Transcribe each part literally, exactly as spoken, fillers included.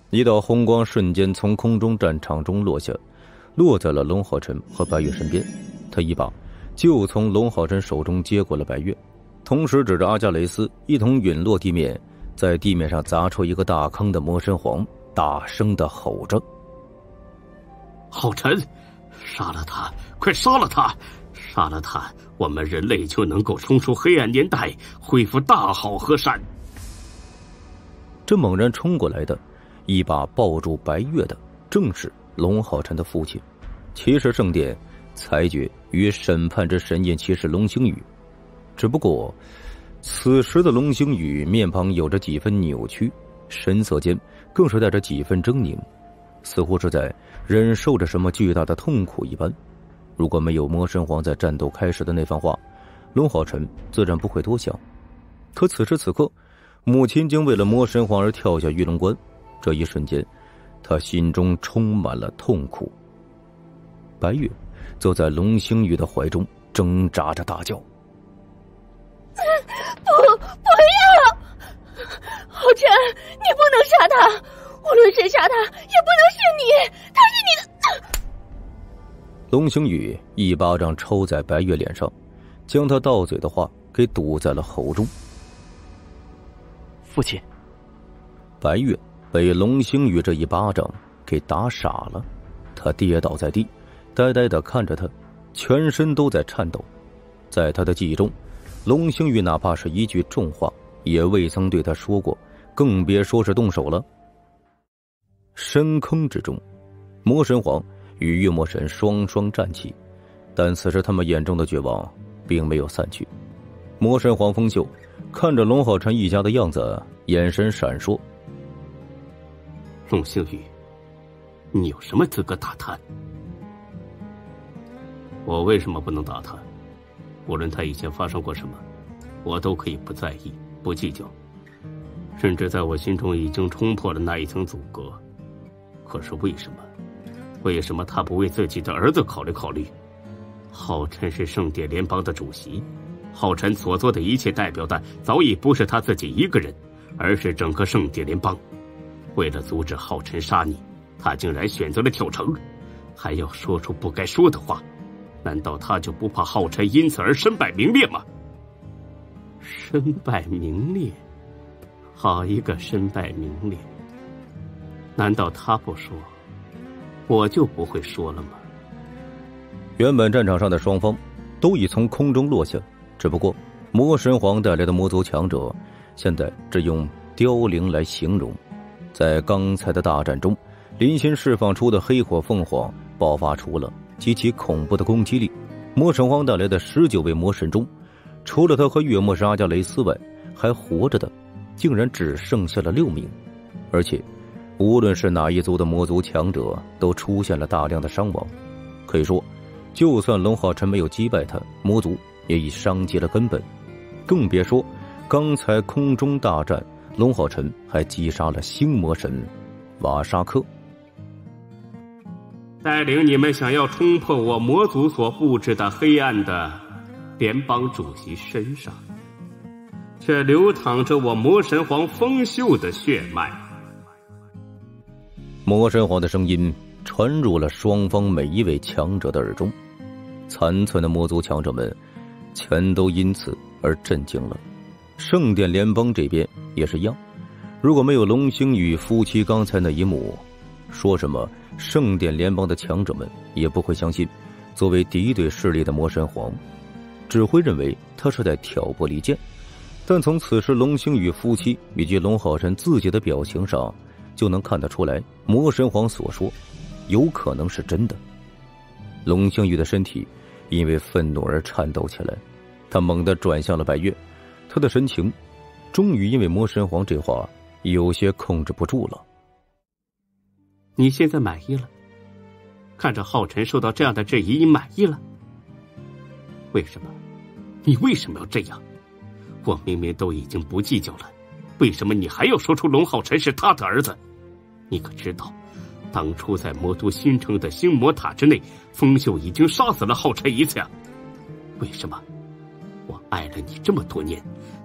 一道红光瞬间从空中战场中落下，落在了龙浩辰和白月身边。他一把就从龙浩辰手中接过了白月，同时指着阿加雷斯一同陨落地面，在地面上砸出一个大坑的魔神皇大声地吼着： 浩辰，杀了他，快杀了他，杀了他，我们人类就能够重出黑暗年代，恢复大好河山。 这猛然冲过来的，一把抱住白月的正是龙浩辰的父亲，骑士圣殿裁决与审判之神印骑士龙星宇。只不过此时的龙星宇面庞有着几分扭曲，神色间更是带着几分狰狞，似乎是在忍受着什么巨大的痛苦一般。如果没有魔神皇在战斗开始的那番话，龙浩辰自然不会多想。可此时此刻，母亲竟为了魔神皇而跳下玉龙关，这一瞬间他心中充满了痛苦。白月则在龙星宇的怀中挣扎着大叫： 不，不要！浩辰，你不能杀他，无论谁杀他也不能是你，他是你的。 龙星宇一巴掌抽在白月脸上，将他到嘴的话给堵在了喉中。 父亲。 白月被龙星宇这一巴掌给打傻了，他跌倒在地，呆呆地看着他，全身都在颤抖。在他的记忆中，龙星宇哪怕是一句重话也未曾对他说过，更别说是动手了。深坑之中，魔神皇与月魔神双双站起，但此时他们眼中的绝望并没有散去。魔神皇风秀看着龙浩辰一家的样子，眼神闪烁。 龙星宇，你有什么资格打探？我为什么不能打探？无论他以前发生过什么，我都可以不在意，不计较，甚至在我心中已经冲破了那一层阻隔。可是为什么？为什么他不为自己的儿子考虑考虑？浩辰是圣殿联邦的主席，浩辰所做的一切代表的早已不是他自己一个人，而是整个圣殿联邦。为了阻止浩辰杀你，他竟然选择了跳城，还要说出不该说的话。难道他就不怕浩辰因此而身败名裂吗？身败名裂，好一个身败名裂！难道他不说，我就不会说了吗？ 原本战场上的双方都已从空中落下，只不过魔神皇带来的魔族强者现在只用凋零来形容。在刚才的大战中，林心释放出的黑火凤凰爆发出了极其恐怖的攻击力。魔神皇带来的十九位魔神中，除了他和月魔神阿加雷斯外，还活着的竟然只剩下了六名。而且无论是哪一族的魔族强者都出现了大量的伤亡。可以说就算龙浩辰没有击败他，魔族也已伤及了根本。更别说刚才空中大战，龙浩辰还击杀了星魔神瓦沙克。 带领你们想要冲破我魔族所布置的黑暗的联邦主席身上，却流淌着我魔神皇风秀的血脉。 魔神皇的声音传入了双方每一位强者的耳中，残存的魔族强者们全都因此而震惊了。圣殿联邦这边也是一样，如果没有龙星与夫妻刚才那一幕，说什么圣殿联邦的强者们也不会相信作为敌对势力的魔神皇，只会认为他是在挑拨离间。但从此时龙星与夫妻以及龙浩辰自己的表情上，就能看得出来魔神皇所说有可能是真的。龙星宇的身体因为愤怒而颤抖起来，他猛地转向了白月，他的神情终于因为魔神皇这话有些控制不住了。 你现在满意了？看着浩辰受到这样的质疑，你满意了？为什么？你为什么要这样？我明明都已经不计较了，为什么你还要说出龙浩辰是他的儿子？你可知道，当初在魔都新城的星魔塔之内，风秀已经杀死了浩辰一次呀？为什么？我爱了你这么多年，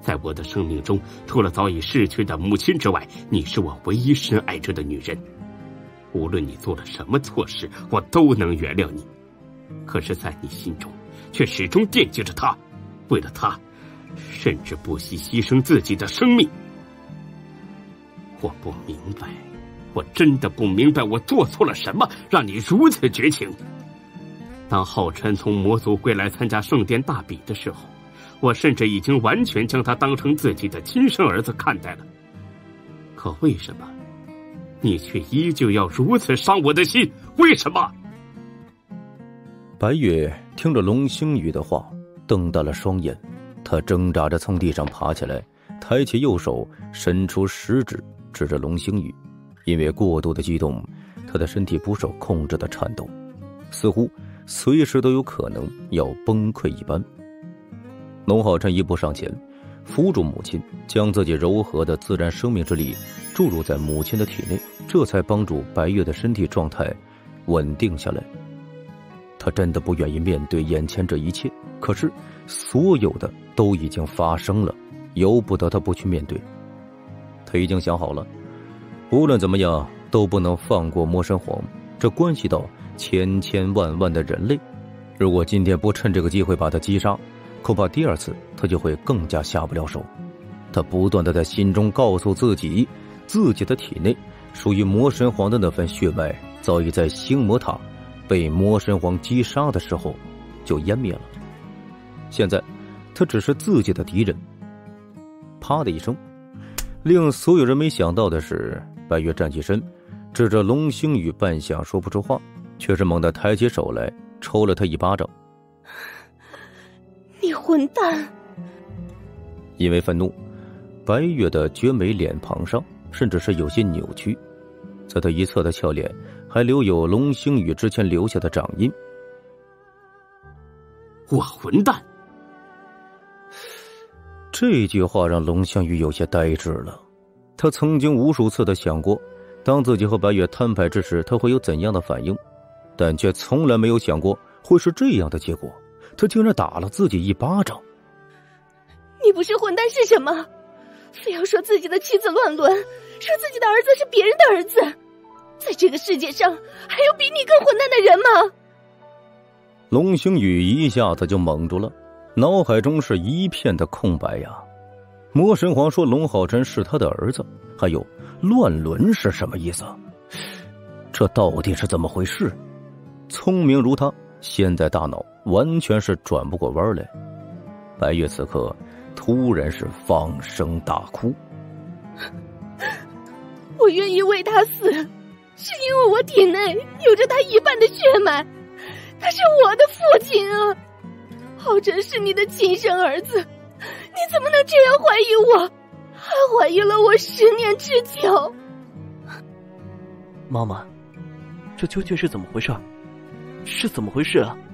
在我的生命中，除了早已逝去的母亲之外，你是我唯一深爱着的女人。无论你做了什么错事，我都能原谅你。可是在你心中，却始终惦记着她，为了她，甚至不惜牺牲自己的生命。我不明白，我真的不明白，我做错了什么，让你如此绝情。当浩辰从魔族归来参加圣殿大比的时候，我甚至已经完全将他当成自己的亲生儿子看待了。可为什么你却依旧要如此伤我的心？为什么？ 白月听着龙星宇的话，瞪大了双眼，他挣扎着从地上爬起来，抬起右手，伸出食指指着龙星宇。因为过度的激动，他的身体不受控制的颤抖，似乎随时都有可能要崩溃一般。龙浩辰一步上前，扶住母亲，将自己柔和的自然生命之力注入在母亲的体内，这才帮助白月的身体状态稳定下来。他真的不愿意面对眼前这一切，可是所有的都已经发生了，由不得他不去面对。他已经想好了，无论怎么样都不能放过魔神皇，这关系到千千万万的人类。如果今天不趁这个机会把他击杀，恐怕第二次他就会更加下不了手。他不断的在心中告诉自己，自己的体内属于魔神皇的那份血脉早已在星魔塔被魔神皇击杀的时候就湮灭了。现在他只是自己的敌人。啪的一声，令所有人没想到的是，白月站起身，指着龙星宇，半晌说不出话，却是猛地抬起手来抽了他一巴掌。 你混蛋！ 因为愤怒，白月的绝美脸庞上甚至是有些扭曲，在他一侧的俏脸还留有龙星宇之前留下的掌印。 我混蛋！ 这句话让龙星宇有些呆滞了。他曾经无数次的想过，当自己和白月摊牌之时他会有怎样的反应，但却从来没有想过会是这样的结果。他竟然打了自己一巴掌。 你不是混蛋是什么？非要说自己的妻子乱伦，说自己的儿子是别人的儿子，在这个世界上还有比你更混蛋的人吗？ 龙星宇一下子就懵住了，脑海中是一片的空白呀。魔神皇说龙浩辰是他的儿子，还有乱伦是什么意思？这到底是怎么回事？聪明如他，现在大脑完全是转不过弯来。白月此刻突然是放声大哭。 我愿意为他死，是因为我体内有着他一半的血脉，他是我的父亲啊！浩辰是你的亲生儿子，你怎么能这样怀疑我？还怀疑了我十年之久。 妈妈，这究竟是怎么回事？是怎么回事啊？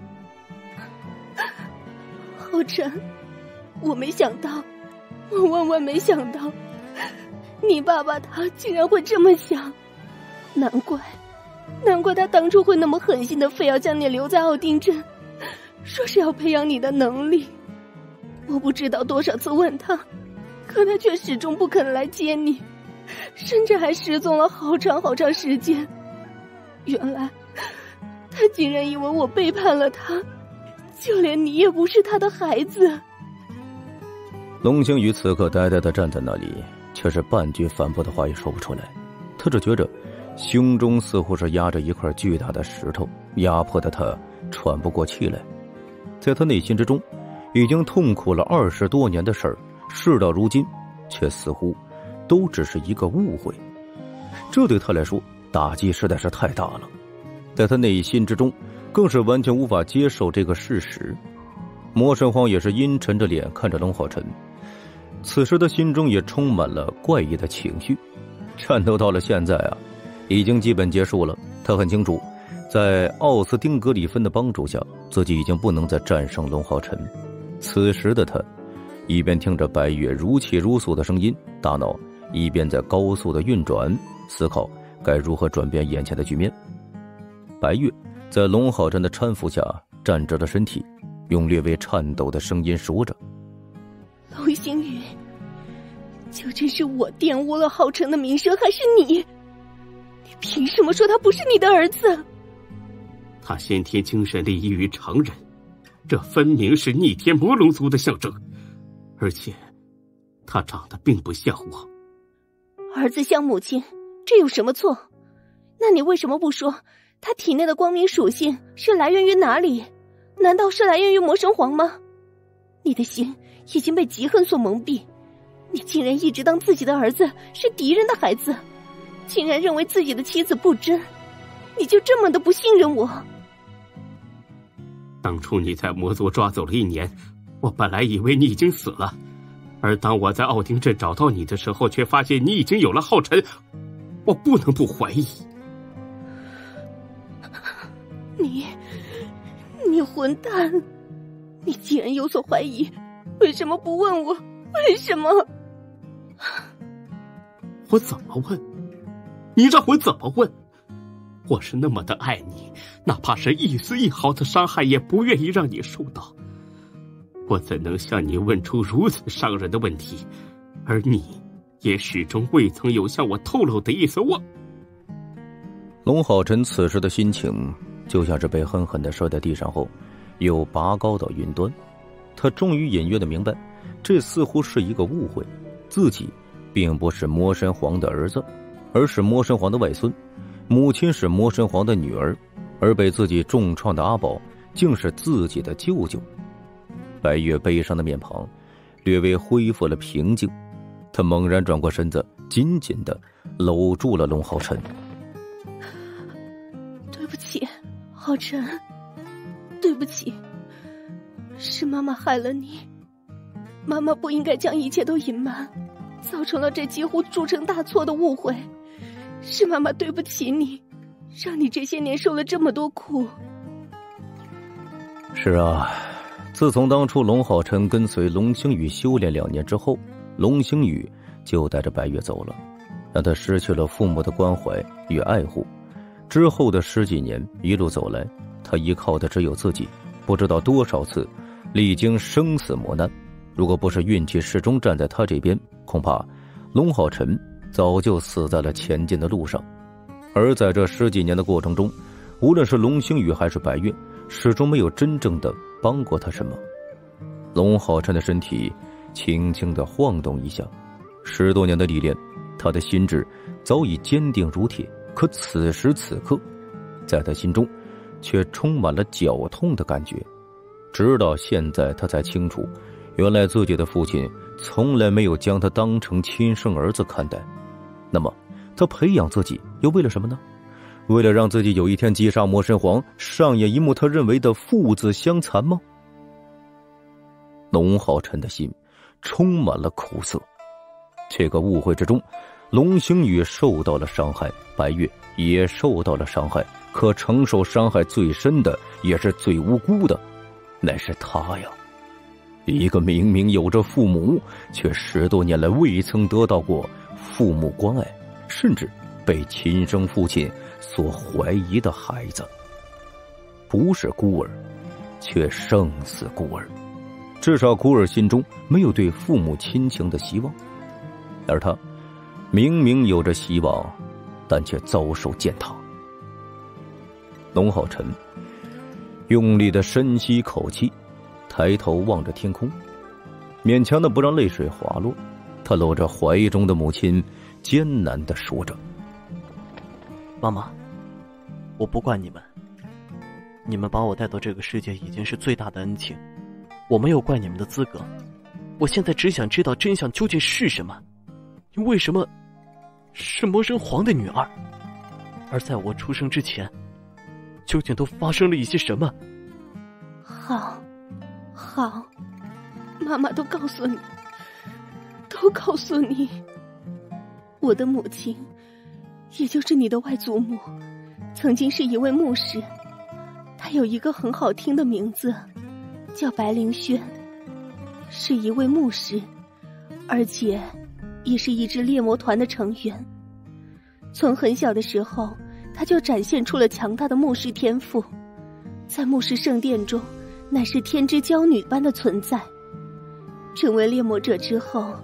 浩辰，我没想到，我万万没想到，你爸爸他竟然会这么想。难怪，难怪他当初会那么狠心的非要将你留在奥丁镇，说是要培养你的能力。我不知道多少次问他，可他却始终不肯来接你，甚至还失踪了好长好长时间。原来他竟然以为我背叛了他，就连你也不是他的孩子。 龙星宇此刻呆呆地站在那里，却是半句反驳的话也说不出来。他只觉着胸中似乎是压着一块巨大的石头，压迫的他喘不过气来。在他内心之中，已经痛苦了二十多年的事儿，事到如今却似乎都只是一个误会。这对他来说打击实在是太大了，在他内心之中更是完全无法接受这个事实。魔神皇也是阴沉着脸看着龙浩辰，此时的心中也充满了怪异的情绪。战斗到了现在啊，已经基本结束了。他很清楚，在奥斯丁格里芬的帮助下，自己已经不能再战胜龙浩辰。此时的他一边听着白月如泣如诉的声音，大脑一边在高速的运转，思考该如何转变眼前的局面。白月在龙浩辰的搀扶下站直了身体，用略微颤抖的声音说着： 龙星宇， 究竟是我玷污了浩辰的名声，还是你？你凭什么说他不是你的儿子？ 他先天精神力异于常人，这分明是逆天魔龙族的象征，而且他长得并不像我。 儿子像母亲，这有什么错？那你为什么不说他体内的光明属性是来源于哪里？难道是来源于魔神皇吗？你的心已经被嫉恨所蒙蔽，你竟然一直当自己的儿子是敌人的孩子，竟然认为自己的妻子不贞，你就这么的不信任我？ 当初你在魔族抓走了一年，我本来以为你已经死了，而当我在奥丁镇找到你的时候，却发现你已经有了浩辰，我不能不怀疑。 你你混蛋，你既然有所怀疑，为什么不问我？为什么？ 我怎么问？你让我怎么问？我是那么的爱你，哪怕是一丝一毫的伤害也不愿意让你受到。我怎能向你问出如此伤人的问题，而你也始终未曾有向我透露的意思。我龙浩辰此时的心情就像是被狠狠地摔在地上后又拔高到云端，他终于隐约的明白，这似乎是一个误会，自己并不是魔神皇的儿子，而是魔神皇的外孙，母亲是魔神皇的女儿，而被自己重创的阿宝竟是自己的舅舅。白月悲伤的面庞略微恢复了平静，他猛然转过身子，紧紧地搂住了龙浩辰。 对不起，浩辰，对不起，是妈妈害了你，妈妈不应该将一切都隐瞒，造成了这几乎铸成大错的误会，是妈妈对不起你，让你这些年受了这么多苦。 是啊，自从当初龙浩辰跟随龙星宇修炼两年之后，龙星宇就带着白月走了，让他失去了父母的关怀与爱护。之后的十几年一路走来，他依靠的只有自己，不知道多少次历经生死磨难，如果不是运气始终站在他这边，恐怕龙浩辰早就死在了前进的路上。而在这十几年的过程中，无论是龙星宇还是白月，始终没有真正的帮过他什么。龙浩辰的身体轻轻地晃动一下，十多年的历练，他的心智早已坚定如铁，可此时此刻，在他心中却充满了绞痛的感觉。直到现在他才清楚，原来自己的父亲从来没有将他当成亲生儿子看待。那么他培养自己又为了什么呢？为了让自己有一天击杀魔神皇，上演一幕他认为的父子相残吗？龙浩辰的心充满了苦涩。这个误会之中，龙星宇受到了伤害，白月也受到了伤害，可承受伤害最深的，也是最无辜的，乃是他呀。一个明明有着父母，却十多年来未曾得到过父母关爱，甚至被亲生父亲所怀疑的孩子，不是孤儿，却胜似孤儿。至少孤儿心中没有对父母亲情的希望，而他明明有着希望，但却遭受践踏。龙浩辰用力的深吸一口气，抬头望着天空，勉强的不让泪水滑落。他搂着怀中的母亲，艰难的说着： 妈妈，我不怪你们，你们把我带到这个世界已经是最大的恩情，我没有怪你们的资格。我现在只想知道真相究竟是什么，你为什么是魔神皇的女儿？而在我出生之前，究竟都发生了一些什么？ 好，好，妈妈都告诉你，都告诉你。我的母亲，也就是你的外祖母，曾经是一位牧师，她有一个很好听的名字，叫白灵轩，是一位牧师，而且也是一支猎魔团的成员。从很小的时候，他就展现出了强大的牧师天赋，在牧师圣殿中乃是天之骄女般的存在。成为猎魔者之后，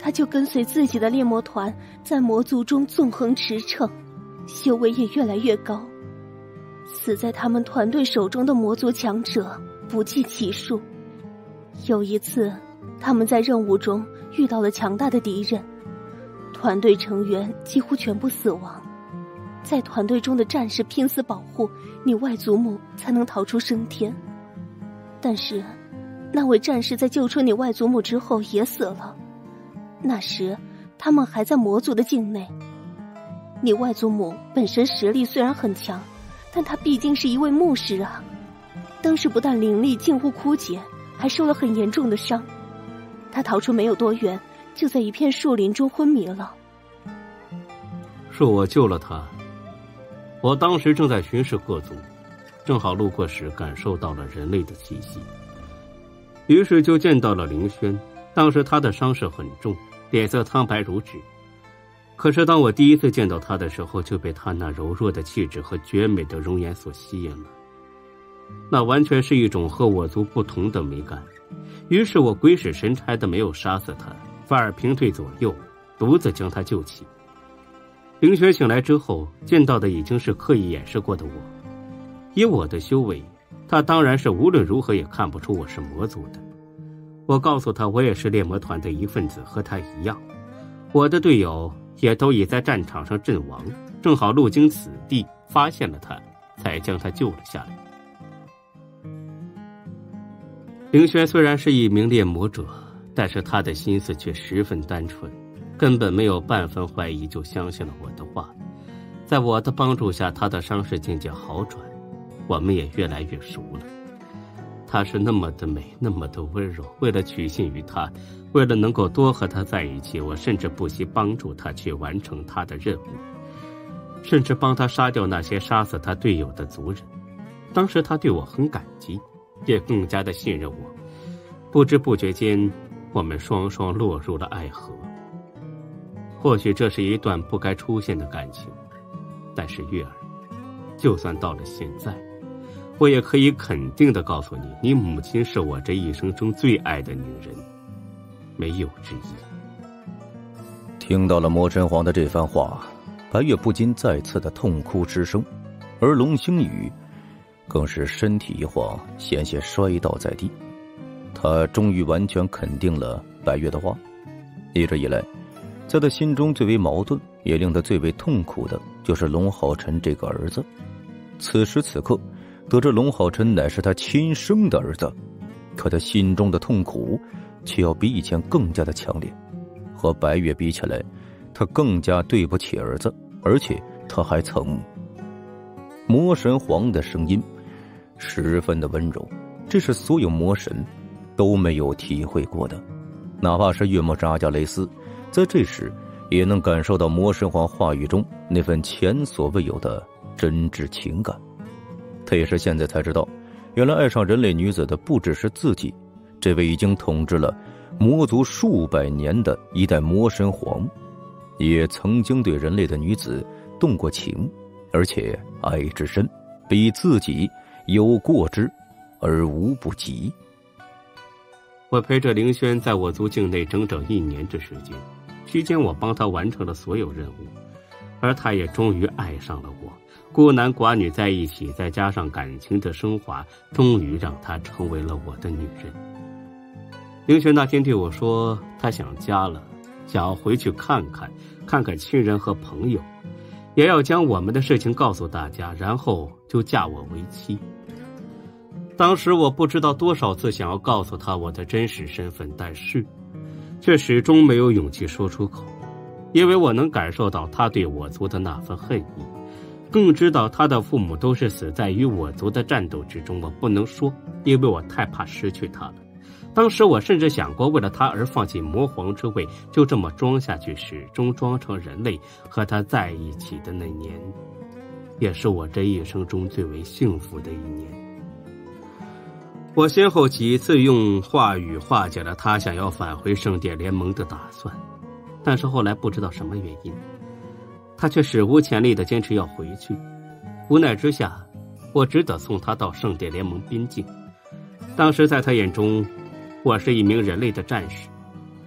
他就跟随自己的猎魔团在魔族中纵横驰骋，修为也越来越高。死在他们团队手中的魔族强者不计其数。有一次，他们在任务中遇到了强大的敌人，团队成员几乎全部死亡。在团队中的战士拼死保护你外祖母才能逃出升天，但是那位战士在救出你外祖母之后也死了。那时他们还在魔族的境内。你外祖母本身实力虽然很强，但她毕竟是一位牧师啊，当时不但灵力近乎枯竭，还受了很严重的伤。她逃出没有多远，就在一片树林中昏迷了。 是我救了她。我当时正在巡视各族，正好路过时感受到了人类的气息，于是就见到了凌轩。当时他的伤势很重，脸色苍白如纸。可是当我第一次见到他的时候，就被他那柔弱的气质和绝美的容颜所吸引了。那完全是一种和我族不同的美感。于是我鬼使神差的没有杀死他，反而平退左右，独自将他救起。凌轩醒来之后，见到的已经是刻意掩饰过的我。以我的修为，他当然是无论如何也看不出我是魔族的。我告诉他，我也是猎魔团的一份子，和他一样。我的队友也都已在战场上阵亡，正好路经此地，发现了他，才将他救了下来。凌轩虽然是一名猎魔者，但是他的心思却十分单纯，根本没有半分怀疑，就相信了我的话。在我的帮助下，他的伤势渐渐好转，我们也越来越熟了。她是那么的美，那么的温柔，为了取信于她，为了能够多和她在一起，我甚至不惜帮助她去完成她的任务，甚至帮她杀掉那些杀死她队友的族人。当时她对我很感激，也更加的信任我。不知不觉间，我们双双落入了爱河。或许这是一段不该出现的感情，但是月儿，就算到了现在，我也可以肯定地告诉你，你母亲是我这一生中最爱的女人，没有之一。 听到了魔神皇的这番话，白月不禁再次的痛哭失声，而龙星宇更是身体一晃，险些摔倒在地。他终于完全肯定了白月的话。一直以来，在他心中最为矛盾，也令他最为痛苦的，就是龙浩辰这个儿子。此时此刻，得知龙浩辰乃是他亲生的儿子，可他心中的痛苦却要比以前更加的强烈。和白月比起来，他更加对不起儿子，而且他还曾……魔神皇的声音十分的温柔，这是所有魔神都没有体会过的。哪怕是月魔神阿加雷斯，在这时也能感受到魔神皇话语中那份前所未有的真挚情感。他也是现在才知道，原来爱上人类女子的不只是自己，这位已经统治了魔族数百年的一代魔神皇，也曾经对人类的女子动过情，而且爱之深，比自己有过之而无不及。 我陪着凌轩在我族境内整整一年之时间，期间我帮他完成了所有任务，而他也终于爱上了我。孤男寡女在一起，再加上感情的升华，终于让她成为了我的女人。凌轩那天对我说，他想家了，想要回去看看，看看亲人和朋友，也要将我们的事情告诉大家，然后就嫁我为妻。当时我不知道多少次想要告诉他我的真实身份，但是却始终没有勇气说出口，因为我能感受到他对我族的那份恨意，更知道他的父母都是死在与我族的战斗之中。我不能说，因为我太怕失去他了。当时我甚至想过为了他而放弃魔皇之位，就这么装下去，始终装成人类和他在一起的那年，也是我这一生中最为幸福的一年。我先后几次用话语化解了他想要返回圣殿联盟的打算，但是后来不知道什么原因，他却史无前例地坚持要回去。无奈之下，我只得送他到圣殿联盟边境。当时在他眼中，我是一名人类的战士，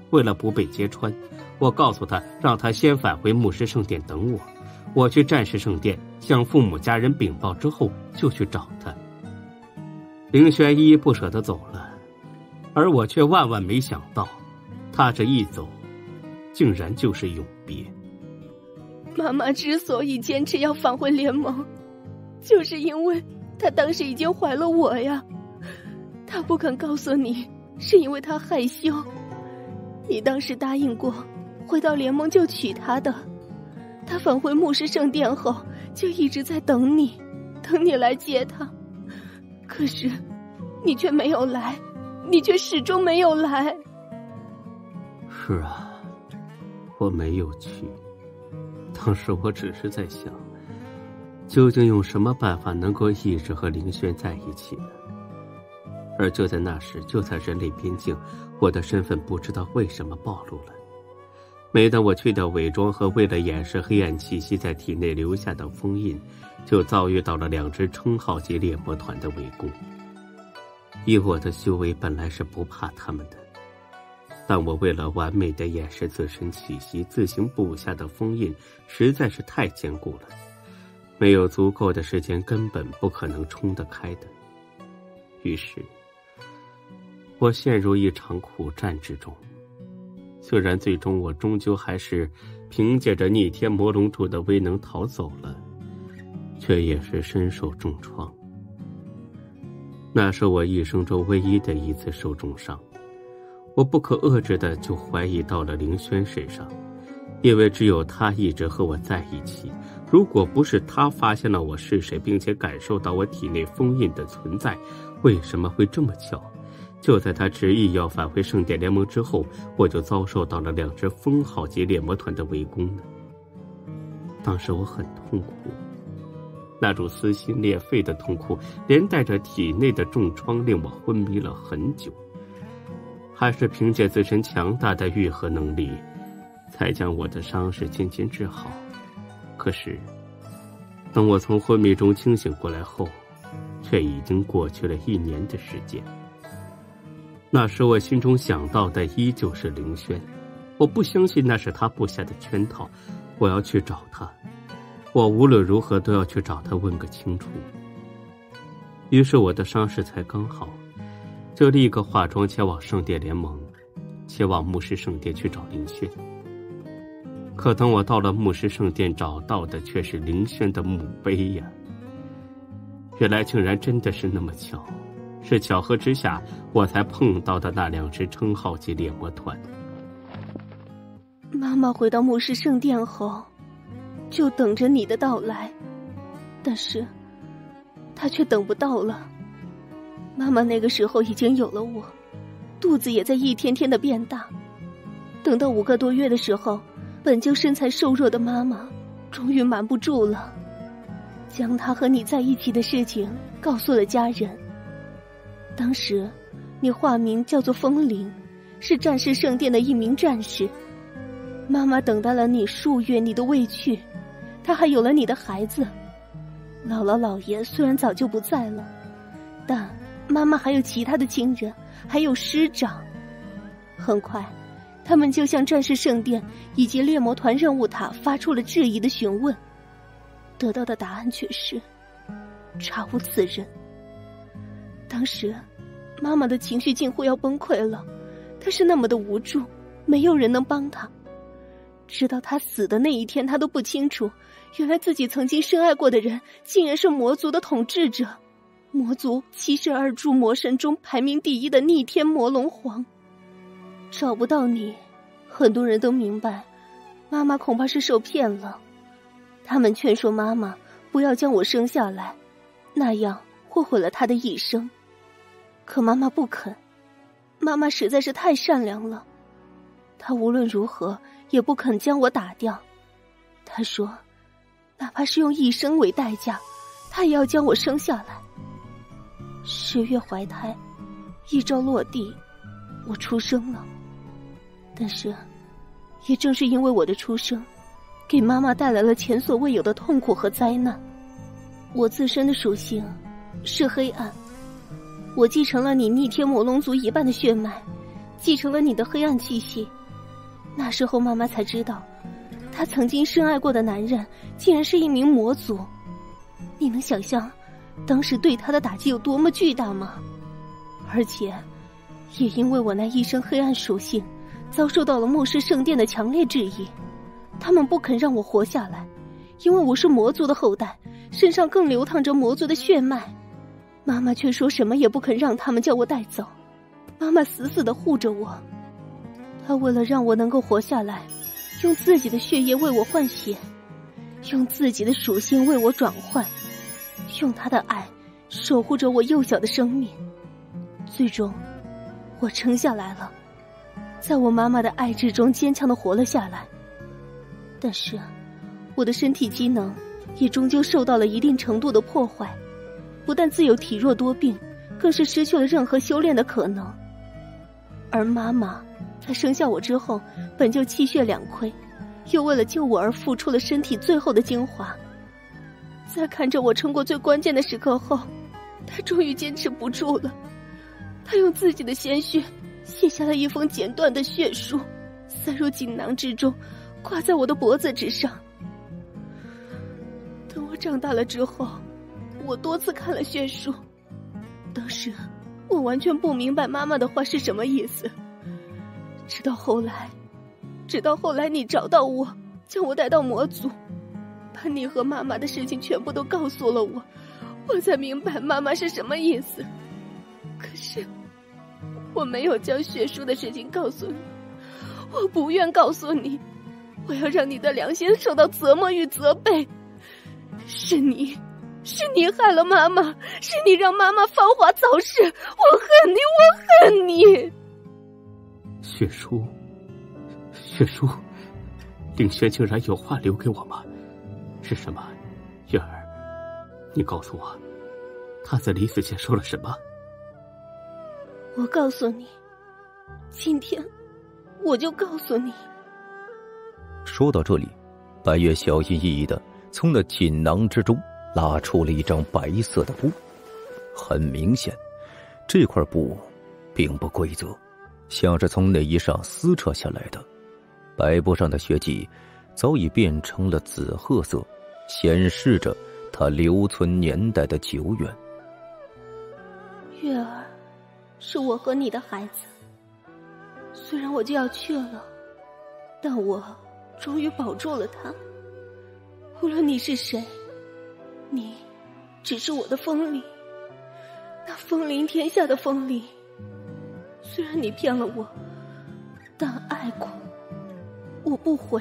为了不被揭穿，我告诉他让他先返回牧师圣殿等我，我去战士圣殿向父母家人禀报之后就去找他。凌轩依依不舍地走了，而我却万万没想到，他这一走竟然就是永别。 妈妈之所以坚持要返回联盟，就是因为她当时已经怀了我呀。她不肯告诉你，是因为她害羞。你当时答应过回到联盟就娶她的，她返回牧师圣殿后就一直在等你，等你来接她。可是你却没有来，你却始终没有来。 是啊，我没有去。当时我只是在想，究竟用什么办法能够一直和凌轩在一起呢？而就在那时，就在人类边境，我的身份不知道为什么暴露了。每当我去掉伪装和为了掩饰黑暗气息在体内留下的封印，就遭遇到了两支称号级猎魔团的围攻。以我的修为本来是不怕他们的，但我为了完美的掩饰自身气息，自行布下的封印实在是太坚固了，没有足够的时间根本不可能冲得开的。于是我陷入一场苦战之中。虽然最终我终究还是凭借着逆天魔龙柱的威能逃走了，却也是身受重创。那是我一生中唯一的一次受重伤，我不可遏制的就怀疑到了凌轩身上，因为只有他一直和我在一起，如果不是他发现了我是谁，并且感受到我体内封印的存在，为什么会这么巧？就在他执意要返回圣殿联盟之后，我就遭受到了两支封号级猎魔团的围攻呢。当时我很痛苦，那种撕心裂肺的痛苦连带着体内的重创令我昏迷了很久，还是凭借自身强大的愈合能力才将我的伤势渐渐治好。可是等我从昏迷中清醒过来后，却已经过去了一年的时间。那时我心中想到的依旧是凌轩，我不相信那是他布下的圈套，我要去找他，我无论如何都要去找他问个清楚。于是我的伤势才刚好，就立刻化妆前往圣殿联盟，前往牧师圣殿去找凌轩。可等我到了牧师圣殿，找到的却是凌轩的墓碑呀！原来竟然真的是那么巧，是巧合之下我才碰到的那两支称号级猎魔团。 妈妈回到牧师圣殿后就等着你的到来，但是她却等不到了。妈妈那个时候已经有了我，肚子也在一天天的变大。等到五个多月的时候，本就身材瘦弱的妈妈终于瞒不住了，将她和你在一起的事情告诉了家人。当时你化名叫做风铃，是战士圣殿的一名战士。妈妈等待了你数月，你都未去，她还有了你的孩子。姥姥姥爷虽然早就不在了，但妈妈还有其他的亲人，还有师长。很快他们就向战士圣殿以及猎魔团任务塔发出了质疑的询问，得到的答案却是查无此人。当时妈妈的情绪近乎要崩溃了，她是那么的无助，没有人能帮她。直到她死的那一天，她都不清楚，原来自己曾经深爱过的人竟然是魔族的统治者，魔族七十二柱魔神中排名第一的逆天魔龙皇。找不到你，很多人都明白妈妈恐怕是受骗了。他们劝说妈妈不要将我生下来，那样会毁了她的一生。可妈妈不肯，妈妈实在是太善良了，她无论如何也不肯将我打掉。她说哪怕是用一生为代价，她也要将我生下来。十月怀胎，一朝落地，我出生了。但是也正是因为我的出生，给妈妈带来了前所未有的痛苦和灾难。我自身的属性是黑暗，我继承了你逆天魔龙族一半的血脉，继承了你的黑暗气息， 那时候妈妈才知道，她曾经深爱过的男人竟然是一名魔族。你能想象当时对她的打击有多么巨大吗？而且也因为我那一身黑暗属性遭受到了末世圣殿的强烈质疑，他们不肯让我活下来，因为我是魔族的后代，身上更流淌着魔族的血脉。妈妈却说什么也不肯让他们将我带走，妈妈死死地护着我。她为了让我能够活下来，用自己的血液为我换血，用自己的属性为我转换，用她的爱守护着我幼小的生命。最终我撑下来了，在我妈妈的爱之中坚强地活了下来。但是我的身体机能也终究受到了一定程度的破坏，不但自有体弱多病，更是失去了任何修炼的可能。而妈妈在生下我之后本就气血两亏，又为了救我而付出了身体最后的精华。在看着我撑过最关键的时刻后，她终于坚持不住了。她用自己的鲜血写下了一封简短的血书，塞入锦囊之中，挂在我的脖子之上。等我长大了之后，我多次看了血书，当时我完全不明白妈妈的话是什么意思。直到后来，直到后来你找到我，将我带到魔族，把你和妈妈的事情全部都告诉了我，我才明白妈妈是什么意思。可是我没有将血书的事情告诉你，我不愿告诉你，我要让你的良心受到折磨与责备。是你是你害了妈妈，是你让妈妈芳华早逝，我恨你，我恨你。 血书，血书，凌轩竟然有话留给我吗？是什么？月儿，你告诉我，他在临死前说了什么？ 我告诉你，今天我就告诉你。 说到这里，白月小心翼翼地从那锦囊之中拉出了一张白色的布。很明显，这块布并不规则，像是从内衣上撕扯下来的。白布上的血迹早已变成了紫褐色，显示着它留存年代的久远。 月儿，是我和你的孩子，虽然我就要去了，但我终于保住了他。无论你是谁，你只是我的风铃，那风铃天下的风铃。虽然你骗了我，但爱过，我不悔。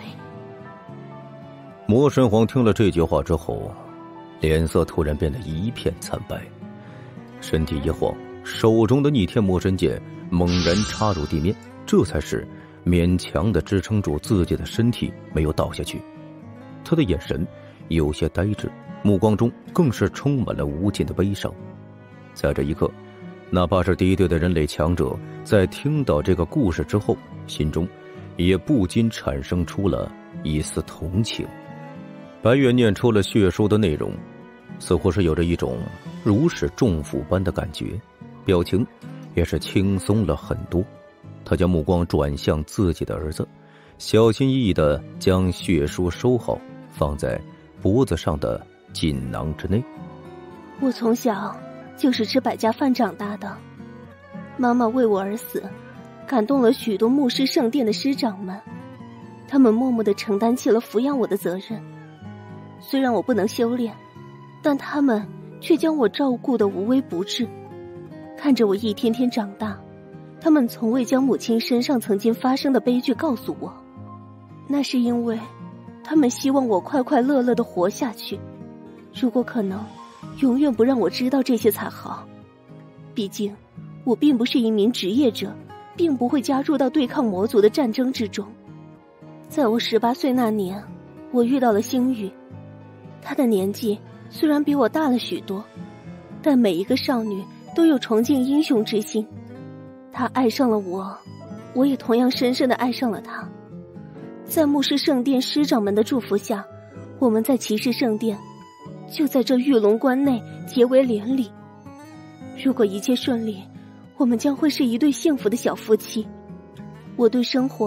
魔神皇听了这句话之后，脸色突然变得一片惨白，身体一晃，手中的逆天魔神剑猛然插入地面，这才是勉强地支撑住自己的身体没有倒下去。他的眼神有些呆滞，目光中更是充满了无尽的悲伤。在这一刻，哪怕是敌对的人类强者，在听到这个故事之后，心中也不禁产生出了一丝同情。白月念出了血书的内容，似乎是有着一种如释重负般的感觉，表情也是轻松了很多。他将目光转向自己的儿子，小心翼翼地将血书收好，放在脖子上的锦囊之内。 我从小就是吃百家饭长大的，妈妈为我而死，感动了许多牧师圣殿的师长们，他们默默地承担起了抚养我的责任。虽然我不能修炼，但他们却将我照顾得无微不至。看着我一天天长大，他们从未将母亲身上曾经发生的悲剧告诉我，那是因为他们希望我快快乐乐地活下去，如果可能，永远不让我知道这些才好。毕竟我并不是一名职业者，并不会加入到对抗魔族的战争之中。在我十八岁那年，我遇到了星宇，她的年纪虽然比我大了许多，但每一个少女都有崇敬英雄之心。她爱上了我，我也同样深深地爱上了她。在牧师圣殿师长们的祝福下，我们在骑士圣殿，就在这玉龙关内结为连理。如果一切顺利，我们将会是一对幸福的小夫妻。我对生活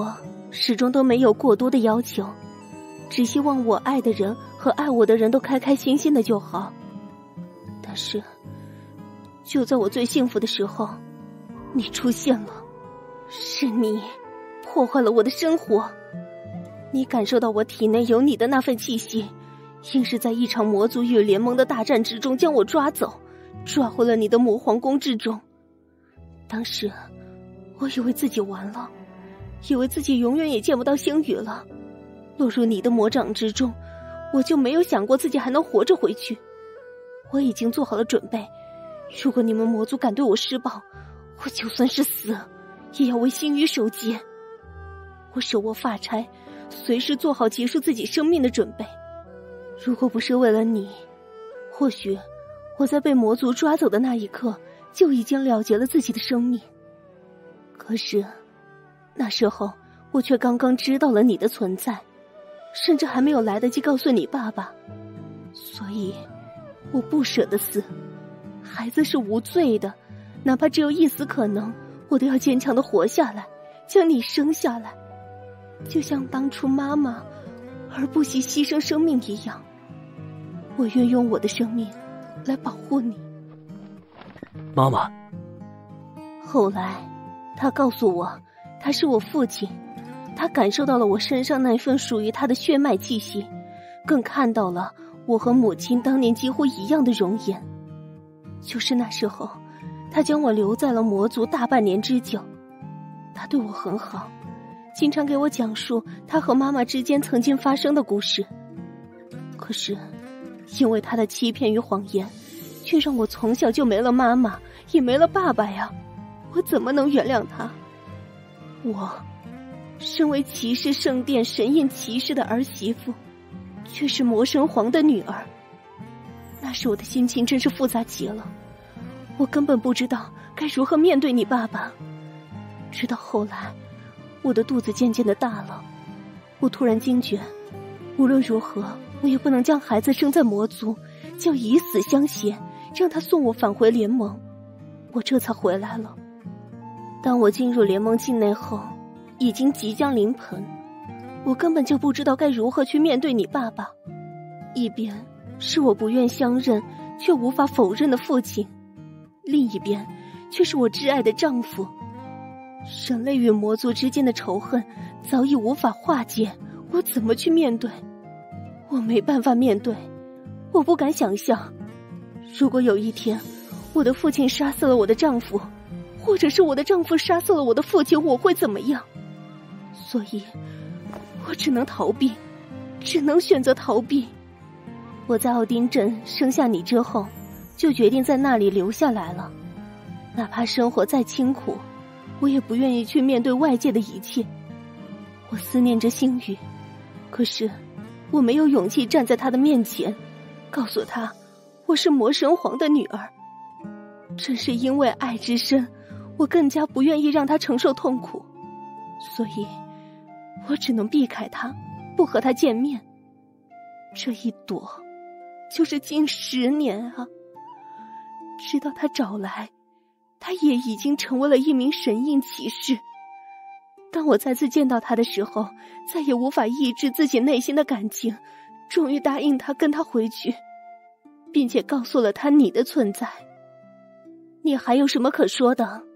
始终都没有过多的要求，只希望我爱的人和爱我的人都开开心心的就好。但是，就在我最幸福的时候，你出现了，是你破坏了我的生活。你感受到我体内有你的那份气息，硬是在一场魔族与联盟的大战之中将我抓走，抓回了你的魔皇宫之中。当时我以为自己完了，以为自己永远也见不到星宇了，落入你的魔掌之中，我就没有想过自己还能活着回去。我已经做好了准备，如果你们魔族敢对我施暴，我就算是死也要为星宇守节。我手握发钗，随时做好结束自己生命的准备。如果不是为了你，或许我在被魔族抓走的那一刻就已经了结了自己的生命。可是那时候我却刚刚知道了你的存在，甚至还没有来得及告诉你爸爸，所以我不舍得死。孩子是无罪的，哪怕只有一丝可能，我都要坚强的活下来，将你生下来，就像当初妈妈而不惜牺牲生命一样。我愿用我的生命来保护你。 妈妈。 后来他告诉我，他是我父亲，他感受到了我身上那份属于他的血脉气息，更看到了我和母亲当年几乎一样的容颜。就是那时候，他将我留在了魔族大半年之久。他对我很好，经常给我讲述他和妈妈之间曾经发生的故事。可是因为他的欺骗与谎言，却让我从小就没了妈妈，也没了爸爸呀，我怎么能原谅他？我身为骑士圣殿神印骑士的儿媳妇，却是魔神皇的女儿。那时我的心情真是复杂极了，我根本不知道该如何面对你爸爸。直到后来我的肚子渐渐的大了，我突然惊觉，无论如何我也不能将孩子生在魔族，就以死相挟，让他送我返回联盟。我这才回来了。当我进入联盟境内后，已经即将临盆，我根本就不知道该如何去面对你爸爸。一边是我不愿相认却无法否认的父亲，另一边却是我挚爱的丈夫。人类与魔族之间的仇恨早已无法化解，我怎么去面对？我没办法面对，我不敢想象，如果有一天我的父亲杀死了我的丈夫，或者是我的丈夫杀死了我的父亲，我会怎么样？所以我只能逃避，只能选择逃避。我在奥丁镇生下你之后，就决定在那里留下来了。哪怕生活再清苦，我也不愿意去面对外界的一切。我思念着星宇，可是我没有勇气站在他的面前，告诉他我是魔神皇的女儿。正是因为爱之深，我更加不愿意让他承受痛苦，所以我只能避开他，不和他见面。这一躲就是近十年啊！直到他找来，他也已经成为了一名神印骑士。当我再次见到他的时候，再也无法抑制自己内心的感情，终于答应他跟他回去，并且告诉了他你的存在。你还有什么可说的？